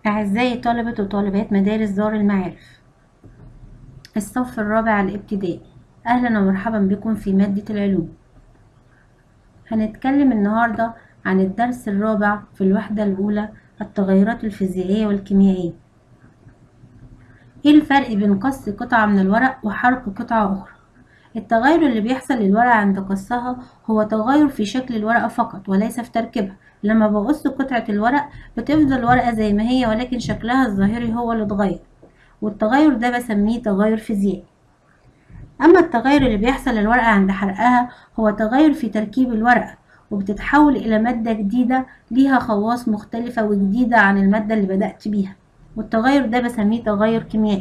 أعزائي طلبة وطالبات مدارس دار المعارف، الصف الرابع الابتدائي، أهلا ومرحبا بكم في مادة العلوم. هنتكلم النهاردة عن الدرس الرابع في الوحدة الأولى، التغيرات الفيزيائية والكيميائية. إيه الفرق بين قص قطعة من الورق وحرق قطعة أخرى؟ التغير اللي بيحصل للورقة عند قصها هو تغير في شكل الورقة فقط وليس في تركيبها. لما بقص قطعة الورق بتفضل الورقة زي ما هي، ولكن شكلها الظاهري هو اللي اتغير، والتغير ده بسميه تغير فيزيائي. أما التغير اللي بيحصل للورقة عند حرقها هو تغير في تركيب الورقة، وبتتحول إلى مادة جديدة ليها خواص مختلفة وجديدة عن المادة اللي بدأت بيها، والتغير ده بسميه تغير كيميائي.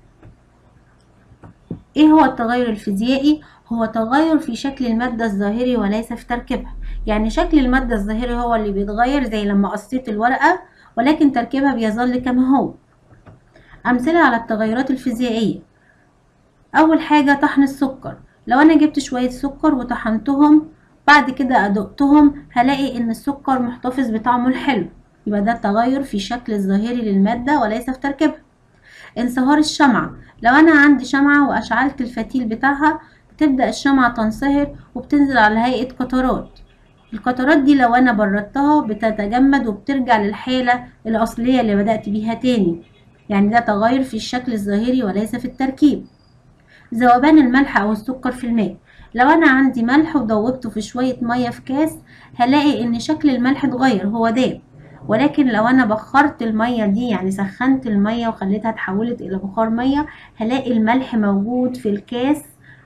ايه هو التغير الفيزيائي؟ هو تغير في شكل المادة الظاهري وليس في تركيبها. يعني شكل المادة الظاهري هو اللي بيتغير زي لما قصيت الورقة، ولكن تركيبها بيظل كما هو. أمثلة على التغيرات الفيزيائية: أول حاجة طحن السكر. لو أنا جبت شوية سكر وطحنتهم بعد كده أدقتهم هلاقي إن السكر محتفظ بطعمه الحلو، يبقى ده تغير في شكل الظاهري للمادة وليس في تركيبها. انصهار الشمعة: لو أنا عندي شمعة وأشعلت الفتيل بتاعها بتبدأ الشمعة تنصهر وبتنزل على هيئة قطرات. القطرات دي لو أنا بردتها بتتجمد وبترجع للحالة الأصلية اللي بدأت بيها تاني، يعني ده تغير في الشكل الظاهري وليس في التركيب. ذوبان الملح أو السكر في الماء: لو أنا عندي ملح ودوبته في شوية مية في كاس هلاقي إن شكل الملح اتغير، هو داب. ولكن لو أنا بخرت المية دي، يعني سخنت المية وخليتها اتحولت إلى بخار مية، هلاقي الملح موجود في الكاس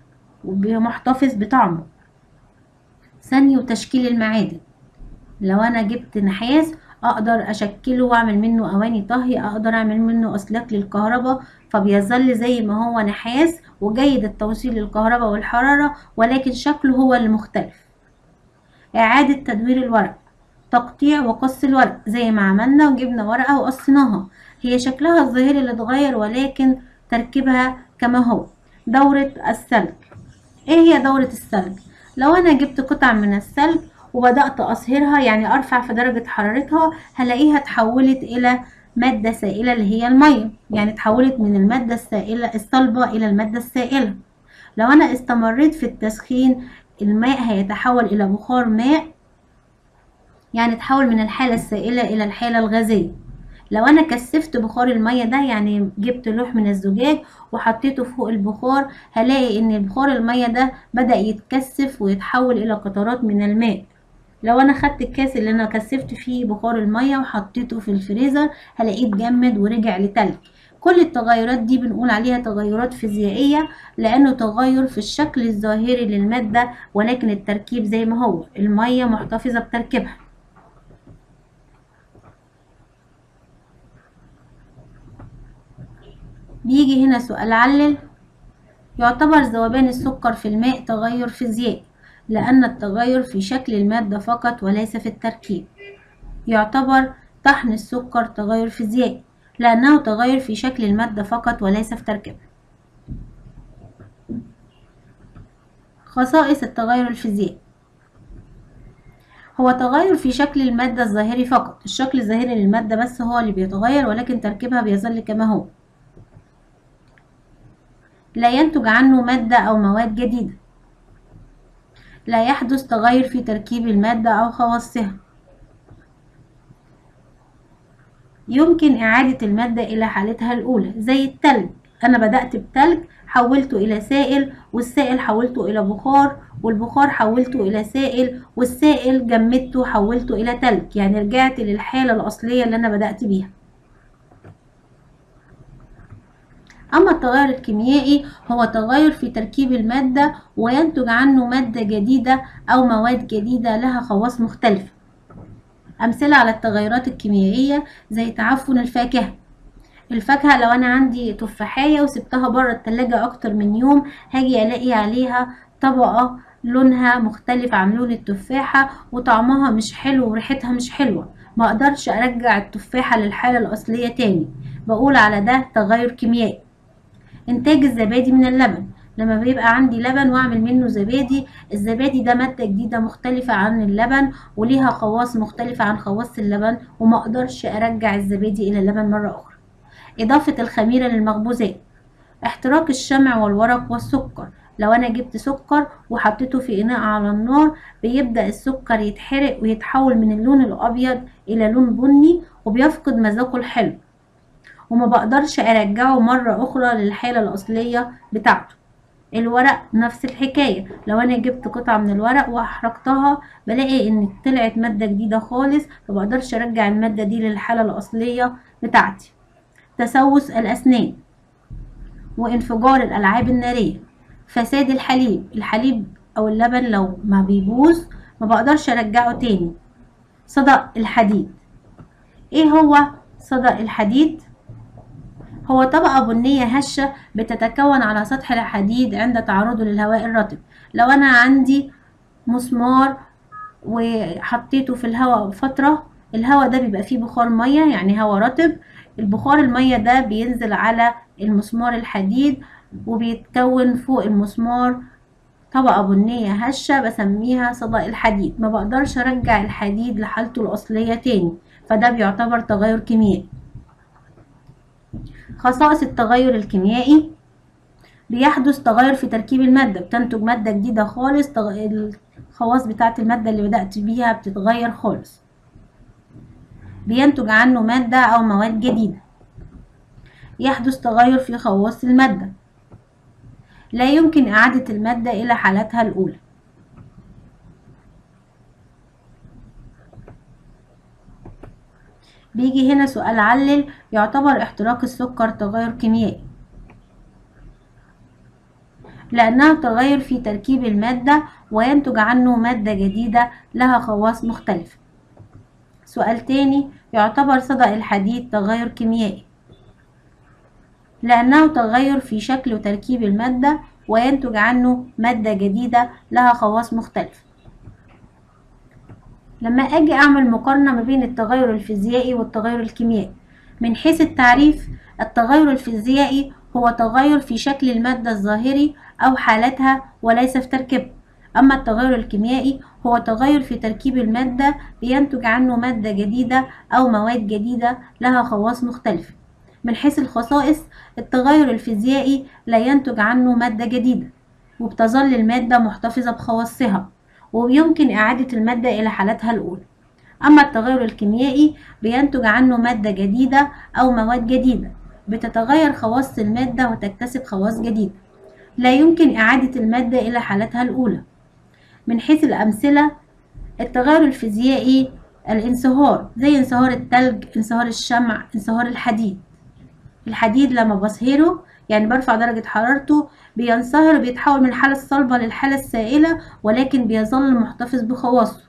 ومحتفظ بطعمه. ثاني وتشكيل المعادن: لو أنا جبت نحاس أقدر أشكله وأعمل منه أواني طهي، أقدر أعمل منه أسلاك للكهرباء، فبيظل زي ما هو نحاس وجيد التوصيل للكهرباء والحرارة، ولكن شكله هو اللي مختلف. إعادة تدوير الورق: تقطيع وقص الورق، زي ما عملنا وجبنا ورقة وقصيناها، هي شكلها الظاهري اللي اتغير ولكن تركيبها كما هو. دورة الثلج: ايه هي دورة الثلج؟ لو انا جبت قطع من الثلج وبدأت أصهرها، يعني أرفع في درجة حرارتها، هلاقيها اتحولت إلى مادة سائلة اللي هي المية، يعني اتحولت من المادة السائلة الصلبة إلى المادة السائلة. لو أنا استمريت في التسخين الماء هيتحول إلى بخار ماء، يعني اتحول من الحالة السائلة إلى الحالة الغازية. لو أنا كثفت بخار المية ده، يعني جبت لوح من الزجاج وحطيته فوق البخار، هلاقي إن بخار المية ده بدأ يتكثف ويتحول إلى قطرات من الماء. لو أنا خدت الكاس اللي أنا كثفت فيه بخار المية وحطيته في الفريزر هلاقيه اتجمد ورجع لتلج. كل التغيرات دي بنقول عليها تغيرات فيزيائية، لأنه تغير في الشكل الظاهري للمادة ولكن التركيب زي ما هو، المية محتفظة بتركيبها. بيجي هنا سؤال علل: يعتبر ذوبان السكر في الماء تغير فيزيائي لأن التغير في شكل المادة فقط وليس في التركيب. يعتبر طحن السكر تغير فيزيائي لأنه تغير في شكل المادة فقط وليس في تركيبها. خصائص التغير الفيزيائي: هو تغير في شكل المادة الظاهري فقط، الشكل الظاهري للمادة بس هو اللي بيتغير ولكن تركيبها بيظل كما هو. لا ينتج عنه مادة أو مواد جديدة. لا يحدث تغير في تركيب المادة أو خواصها. يمكن إعادة المادة إلى حالتها الأولى، زي التلج، أنا بدأت بتلج حولته إلى سائل، والسائل حولته إلى بخار، والبخار حولته إلى سائل، والسائل جمدته حولته إلى تلج، يعني رجعت للحالة الأصلية اللي أنا بدأت بيها. أما التغير الكيميائي هو تغير في تركيب المادة وينتج عنه مادة جديدة أو مواد جديدة لها خواص مختلفة. أمثلة على التغيرات الكيميائية: زي تعفن الفاكهة. الفاكهة لو أنا عندي تفاحية وسبتها بره التلاجة أكتر من يوم هاجي ألاقي عليها طبقة لونها مختلف عن لون التفاحة وطعمها مش حلو وريحتها مش حلوة، ما أقدرش أرجع التفاحة للحالة الأصلية تاني، بقول على ده تغير كيميائي. إنتاج الزبادي من اللبن: لما بيبقى عندي لبن واعمل منه زبادي، الزبادي ده مادة جديدة مختلفة عن اللبن وليها خواص مختلفة عن خواص اللبن، وما اقدرش ارجع الزبادي الى اللبن مرة اخرى. اضافة الخميرة للمخبوزات، احتراق الشمع والورق والسكر. لو انا جبت سكر وحطيته في اناء على النار، بيبدأ السكر يتحرق ويتحول من اللون الابيض الى لون بني وبيفقد مذاقه الحلو، وما بقدرش ارجعه مرة اخرى للحالة الاصلية بتاعته. الورق نفس الحكاية، لو انا جبت قطعة من الورق واحرقتها بلاقي ان طلعت مادة جديدة خالص، مبقدرش ارجع المادة دي للحالة الاصلية بتاعتي. تسوس الاسنان وانفجار الالعاب النارية. فساد الحليب، الحليب او اللبن لو ما بيبوظ ما بقدرش ارجعه تاني. صدأ الحديد. ايه هو صدأ الحديد؟ هو طبقة بنية هشة بتتكون على سطح الحديد عند تعرضه للهواء الرطب. لو أنا عندي مسمار وحطيته في الهواء فترة، الهواء ده بيبقى فيه بخار مية، يعني هواء رطب. البخار المية ده بينزل على المسمار الحديد وبيتكون فوق المسمار طبقة بنية هشة بسميها صدأ الحديد. ما بقدرش أرجع الحديد لحالته الأصلية تاني، فده بيعتبر تغير كيميائي. خصائص التغير الكيميائي، بيحدث تغير في تركيب المادة، بتنتج مادة جديدة خالص، الخواص بتاعة المادة اللي بدأت بيها بتتغير خالص، بينتج عنه مادة أو مواد جديدة. يحدث تغير في خواص المادة، لا يمكن إعادة المادة إلى حالتها الأولى. بيجي هنا سؤال علل، يعتبر احتراق السكر تغير كيميائي لأنه تغير في تركيب المادة وينتج عنه مادة جديدة لها خواص مختلفة. سؤال تاني، يعتبر صدأ الحديد تغير كيميائي لأنه تغير في شكل وتركيب المادة وينتج عنه مادة جديدة لها خواص مختلفة. لما أجي أعمل مقارنة ما بين التغير الفيزيائي والتغير الكيميائي، من حيث التعريف، التغير الفيزيائي هو تغير في شكل المادة الظاهري أو حالتها وليس في تركيبها. أما التغير الكيميائي هو تغير في تركيب المادة بينتج عنه مادة جديدة أو مواد جديدة لها خواص مختلفة. من حيث الخصائص، التغير الفيزيائي لا ينتج عنه مادة جديدة وبتظل المادة محتفظة بخواصها ويمكن إعادة المادة إلى حالتها الأولى. أما التغير الكيميائي بينتج عنه مادة جديدة أو مواد جديدة، بتتغير خواص المادة وتكتسب خواص جديدة، لا يمكن إعادة المادة إلى حالتها الأولى. من حيث الأمثلة، التغير الفيزيائي الانصهار، زي انصهار التلج، انصهار الشمع، انصهار الحديد. الحديد لما بصهره يعني برفع درجة حرارته بينصهر وبيتحول من الحالة الصلبة للحالة السائلة، ولكن بيظل محتفظ بخواصه.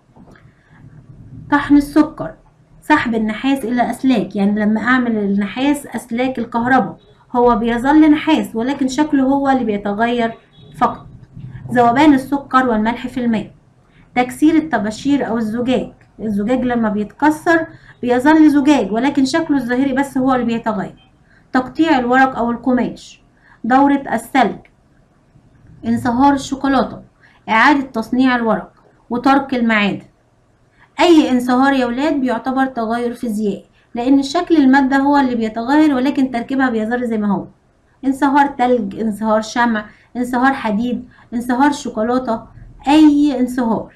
طحن السكر، سحب النحاس إلى أسلاك، يعني لما أعمل النحاس أسلاك الكهرباء هو بيظل نحاس ولكن شكله هو اللي بيتغير فقط. ذوبان السكر والملح في الماء. تكسير الطباشير أو الزجاج، الزجاج لما بيتكسر بيظل زجاج ولكن شكله الظاهري بس هو اللي بيتغير. تقطيع الورق أو القماش. دورة الثلج. انصهار الشوكولاتة. إعادة تصنيع الورق وترك المعادن. أي انصهار يا ولاد بيعتبر تغير فيزيائي لأن شكل المادة هو اللي بيتغير ولكن تركيبها بيظل زي ما هو. انصهار تلج، انصهار شمع، انصهار حديد، انصهار شوكولاتة، أي انصهار.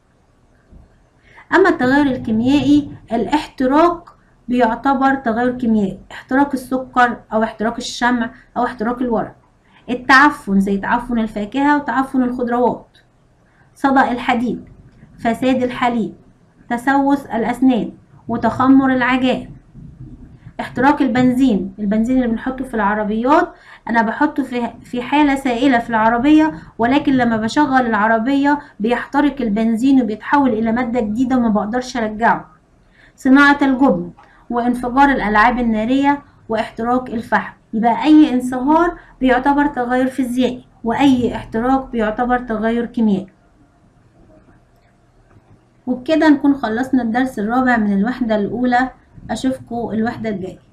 أما التغير الكيميائي، الاحتراق بيعتبر تغير كيميائي، احتراق السكر أو احتراق الشمع أو احتراق الورق. التعفن زي تعفن الفاكهة وتعفن الخضروات. صدأ الحديد، فساد الحليب، تسوس الأسنان، وتخمر العجائن. احتراق البنزين، البنزين اللي بنحطه في العربيات أنا بحطه في حالة سائلة في العربية، ولكن لما بشغل العربية بيحترق البنزين وبيتحول إلى مادة جديدة وما بقدرش أرجعه. صناعة الجبن وانفجار الألعاب النارية واحتراق الفحم. يبقى أي انصهار بيعتبر تغير فيزيائي وأي احتراق بيعتبر تغير كيميائي. وبكده نكون خلصنا الدرس الرابع من الوحدة الأولى. أشوفكم الوحدة الجاية.